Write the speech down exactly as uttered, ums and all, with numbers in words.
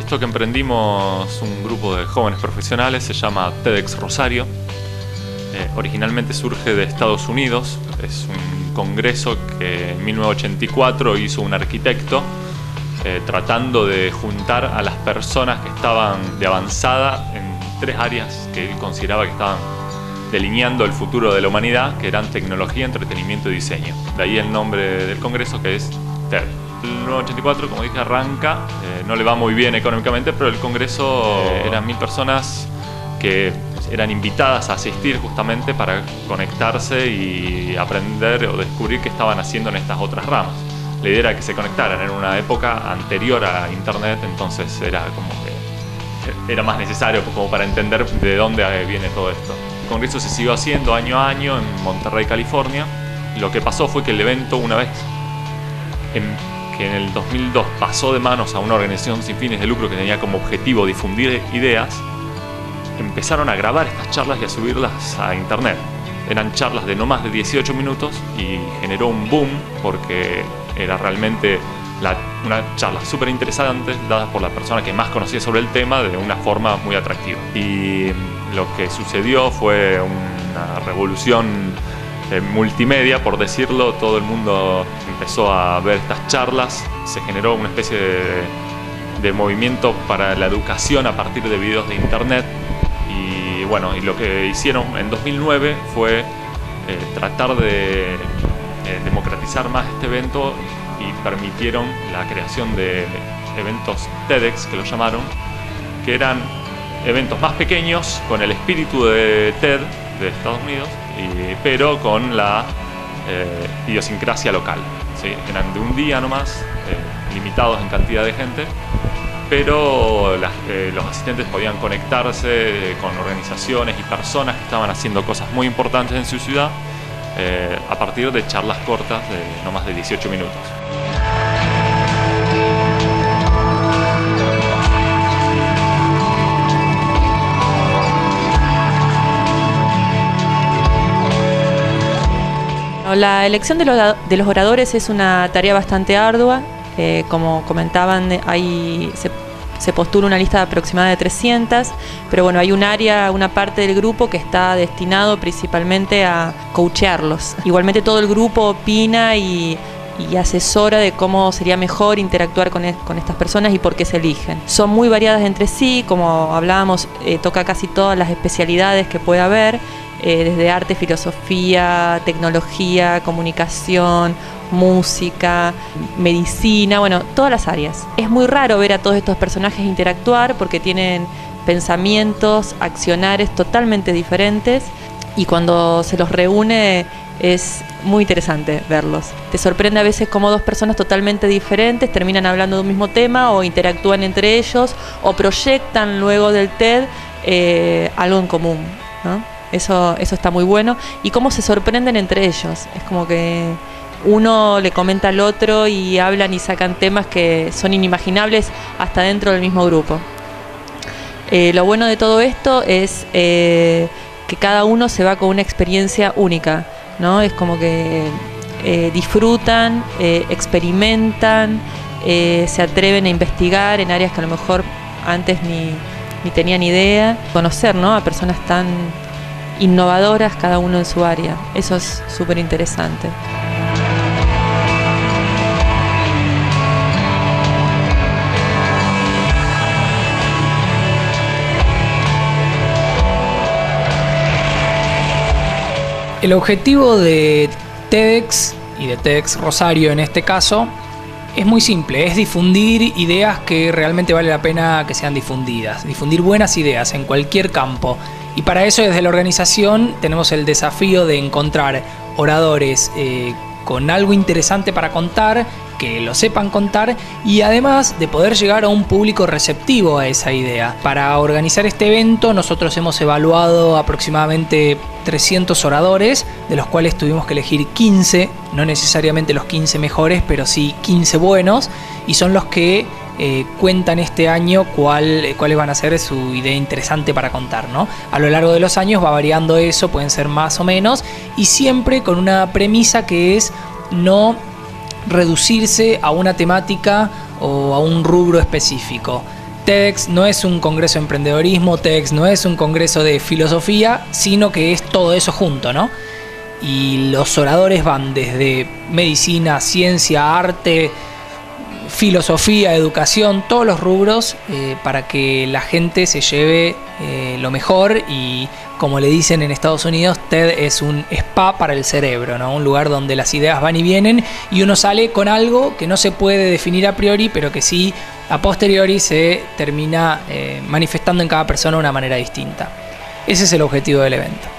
proyecto que emprendimos un grupo de jóvenes profesionales se llama TEDx Rosario. Eh, originalmente surge de Estados Unidos, es un congreso que en mil novecientos ochenta y cuatro hizo un arquitecto eh, tratando de juntar a las personas que estaban de avanzada en tres áreas que él consideraba que estaban delineando el futuro de la humanidad, que eran tecnología, entretenimiento y diseño. De ahí el nombre del congreso, que es TED. En mil novecientos ochenta y cuatro, como dije, arranca, eh, no le va muy bien económicamente, pero el congreso eh, eran mil personas que eran invitadas a asistir justamente para conectarse y aprender o descubrir qué estaban haciendo en estas otras ramas. La idea era que se conectaran en una época anterior a Internet, entonces era como que era más necesario como para entender de dónde viene todo esto. El congreso se siguió haciendo año a año en Monterrey, California. Lo que pasó fue que el evento, una vez en, que en el dos mil dos pasó de manos a una organización sin fines de lucro que tenía como objetivo difundir ideas, empezaron a grabar estas charlas y a subirlas a internet. Eran charlas de no más de dieciocho minutos y generó un boom porque era realmente la, una charla súper interesante dada por la persona que más conocía sobre el tema de una forma muy atractiva. Y lo que sucedió fue una revolución eh, multimedia, por decirlo. Todo el mundo empezó a ver estas charlas, se generó una especie de, de movimiento para la educación a partir de videos de internet. Y bueno, y lo que hicieron en dos mil nueve fue eh, tratar de eh, democratizar más este evento y permitieron la creación de eventos TEDx, que lo llamaron, que eran eventos más pequeños con el espíritu de TED de Estados Unidos, y, pero con la eh, idiosincrasia local, ¿sí? Eran de un día nomás, eh, limitados en cantidad de gente, pero las, eh, los asistentes podían conectarse eh, con organizaciones y personas que estaban haciendo cosas muy importantes en su ciudad eh, a partir de charlas cortas de no más de dieciocho minutos. La elección de los, de los oradores es una tarea bastante ardua. Eh, como comentaban, hay, se, se postula una lista aproximada de trescientas, pero bueno, hay un área, una parte del grupo que está destinado principalmente a coachearlos. Igualmente todo el grupo opina y, y asesora de cómo sería mejor interactuar con, es, con estas personas y por qué se eligen. Son muy variadas entre sí, como hablábamos, eh, toca casi todas las especialidades que puede haber, eh, desde arte, filosofía, tecnología, comunicación, música, medicina, bueno, todas las áreas. Es muy raro ver a todos estos personajes interactuar porque tienen pensamientos, accionares totalmente diferentes, y cuando se los reúne es muy interesante verlos. Te sorprende a veces cómo dos personas totalmente diferentes terminan hablando de un mismo tema o interactúan entre ellos o proyectan luego del TED eh, algo en común, ¿no? Eso, eso está muy bueno. Y cómo se sorprenden entre ellos. Es como que uno le comenta al otro y hablan y sacan temas que son inimaginables hasta dentro del mismo grupo. Eh, lo bueno de todo esto es eh, que cada uno se va con una experiencia única, ¿no? Es como que eh, disfrutan, eh, experimentan, eh, se atreven a investigar en áreas que a lo mejor antes ni, ni tenían idea. Conocer, ¿no?, a personas tan innovadoras, cada uno en su área. Eso es súper interesante. El objetivo de TEDx y de TEDx Rosario en este caso es muy simple, es difundir ideas que realmente vale la pena que sean difundidas, difundir buenas ideas en cualquier campo. Y para eso desde la organización tenemos el desafío de encontrar oradores eh, con algo interesante para contar, que lo sepan contar, y además de poder llegar a un público receptivo a esa idea. Para organizar este evento nosotros hemos evaluado aproximadamente trescientos oradores, de los cuales tuvimos que elegir quince, no necesariamente los quince mejores, pero sí quince buenos, y son los que eh, cuentan este año cuál, cuáles van a ser su idea interesante para contar, ¿no? A lo largo de los años va variando eso, pueden ser más o menos, y siempre con una premisa que es no reducirse a una temática o a un rubro específico. TEDx no es un congreso de emprendedorismo, TEDx no es un congreso de filosofía, sino que es todo eso junto, ¿no? Y los oradores van desde medicina, ciencia, arte, filosofía, educación, todos los rubros, eh, para que la gente se lleve eh, lo mejor. Y como le dicen en Estados Unidos, TED es un spa para el cerebro, ¿no? Un lugar donde las ideas van y vienen y uno sale con algo que no se puede definir a priori, pero que sí a posteriori se termina eh, manifestando en cada persona de una manera distinta. Ese es el objetivo del evento.